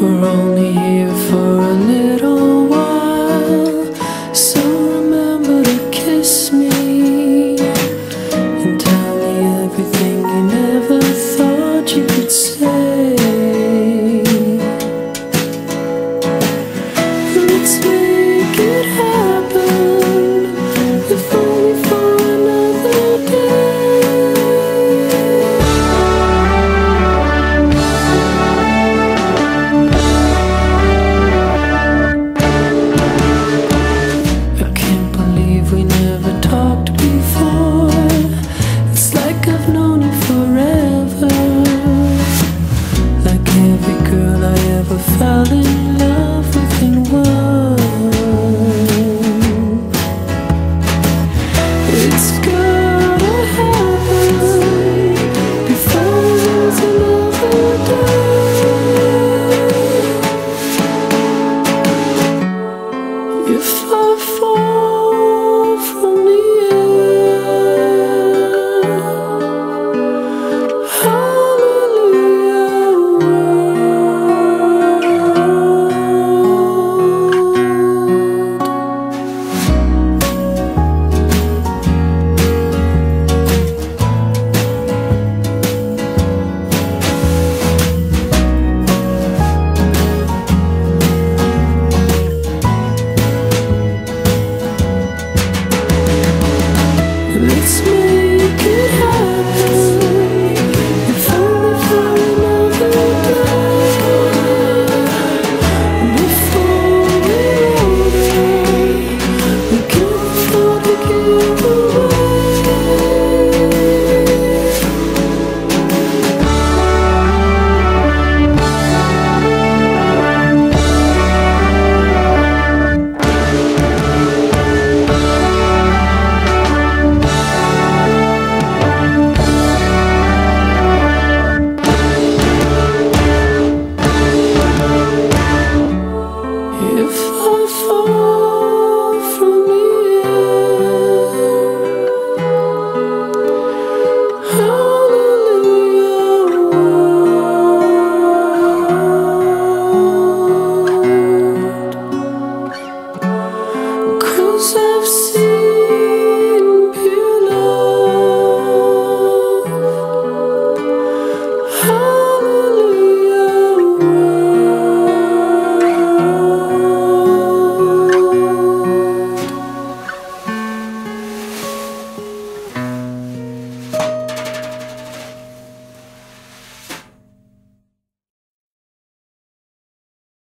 We're only here for a little while, so remember to kiss me and tell me everything you never thought you could say. Let's make it happen, if only for another day. We never talked before. It's like I've known you